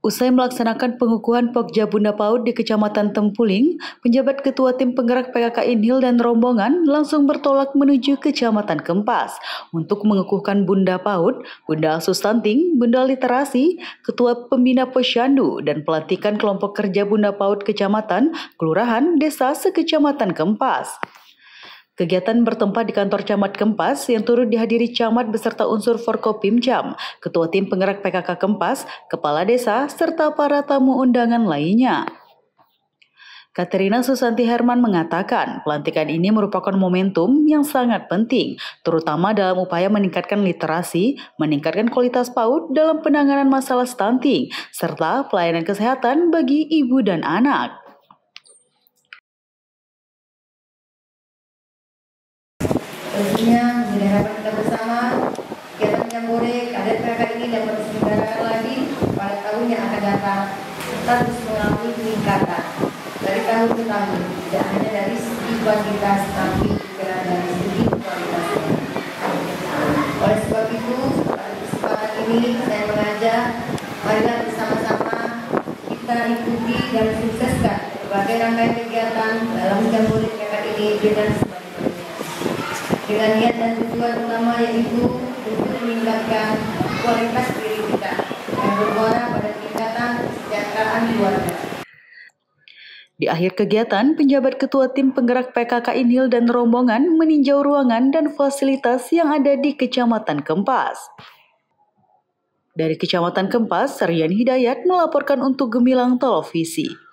Usai melaksanakan pengukuhan Pokja Bunda PAUD di Kecamatan Tempuling, penjabat Ketua Tim Penggerak PKK Inhil dan rombongan langsung bertolak menuju Kecamatan Kempas untuk mengukuhkan Bunda PAUD, Bunda Asuh Stunting, Bunda Literasi, Ketua Pembina Posyandu, dan pelantikan kelompok kerja Bunda PAUD Kecamatan, Kelurahan, Desa sekecamatan Kempas. Kegiatan bertempat di kantor Camat Kempas yang turut dihadiri camat beserta unsur Forkopimcam, Ketua Tim Penggerak PKK Kempas, Kepala Desa, serta para tamu undangan lainnya. Katerina Susanti Herman mengatakan pelantikan ini merupakan momentum yang sangat penting, terutama dalam upaya meningkatkan literasi, meningkatkan kualitas PAUD dalam penanganan masalah stunting, serta pelayanan kesehatan bagi ibu dan anak. Tentunya menjadi harapan kita bersama, kegiatan Jambore Kader PKK ini dapat diselenggarakan lagi pada tahun yang akan datang, serta terus mengalami peningkatan dari tahun ke tahun, tidak hanya dari segi kuantitas, tapi juga dari segi kualitasnya. Oleh sebab itu, pada kesempatan ini saya mengajak, marilah bersama-sama kita ikuti dan sukseskan berbagai rangkaian kegiatan dalam Jambore PKK ini dengan niat dan tujuan utama yaitu untuk meningkatkan kualitas diri kita yang bermuara pada peningkatan kesejahteraan keluarga. Di akhir kegiatan, penjabat Ketua Tim Penggerak PKK Inhil dan rombongan meninjau ruangan dan fasilitas yang ada di Kecamatan Kempas. Dari Kecamatan Kempas, Rian Hidayat melaporkan untuk Gemilang Televisi.